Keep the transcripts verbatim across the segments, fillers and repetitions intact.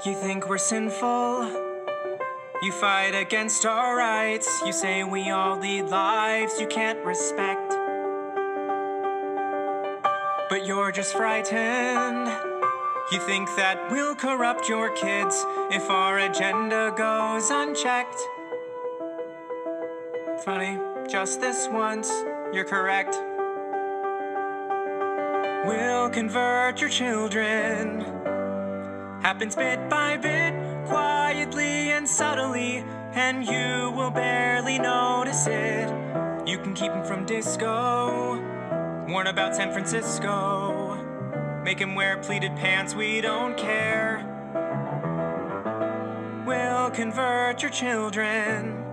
You think we're sinful? You fight against our rights. You say we all lead lives you can't respect. But you're just frightened. You think that we'll corrupt your kids if our agenda goes unchecked. Funny, just this once, you're correct. We'll convert your children. Happens bit by bit, quietly and subtly, and you will barely notice it. You can keep him from disco, warn about San Francisco. Make him wear pleated pants, we don't care. We'll convert your children.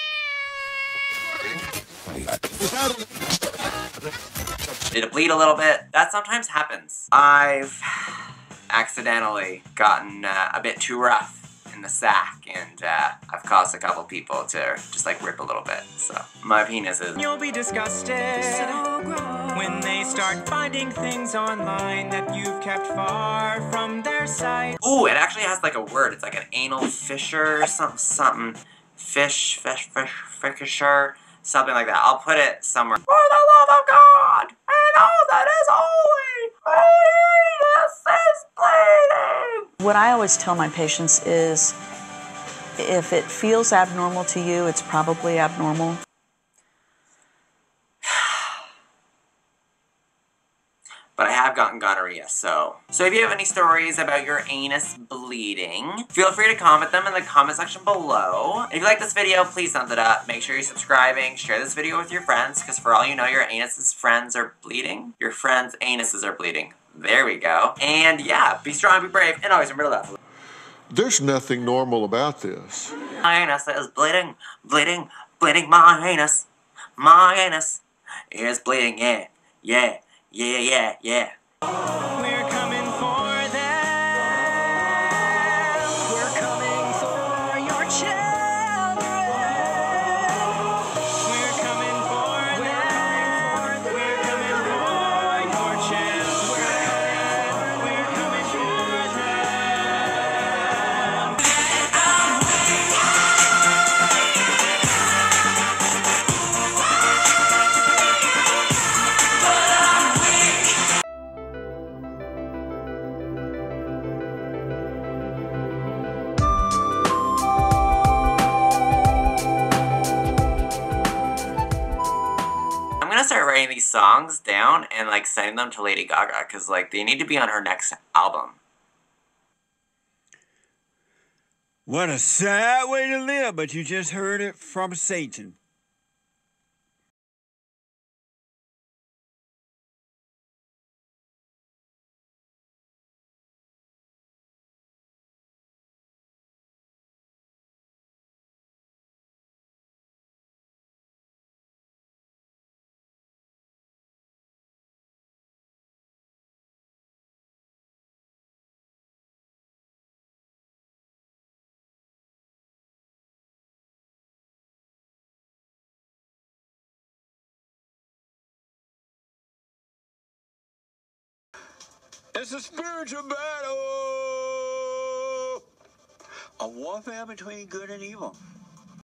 Did it bleed a little bit? That sometimes happens. I've accidentally gotten uh, a bit too rough in the sack, and uh, I've caused a couple people to just like rip a little bit, so my penis is... You'll be disgusted so when they start finding things online that you've kept far from their sight. Ooh, it actually has like a word. It's like an anal fissure or something, something. Fish, fish, fish, fisher, something like that. I'll put it somewhere. For the love of God and all that is holy, my anus is bleeding. What I always tell my patients is, if it feels abnormal to you, it's probably abnormal. But I have gotten gonorrhea, so. So if you have any stories about your anus bleeding, feel free to comment them in the comment section below. If you like this video, please thumbs it up. Make sure you're subscribing. Share this video with your friends, because for all you know, your anus's friends are bleeding. Your friends' anuses are bleeding. There we go. And yeah, be strong, be brave, and always remember to love. There's nothing normal about this. My anus is bleeding, bleeding, bleeding. My anus, my anus is bleeding. Yeah, yeah, yeah, yeah, yeah. We're coming for them. We're coming for your children. We're coming for them. We're coming for your children. We're coming for I'm gonna start writing these songs down and like sending them to Lady Gaga, because like they need to be on her next album. What a sad way to live, but you just heard it from Satan. It's a spiritual battle, a warfare between good and evil.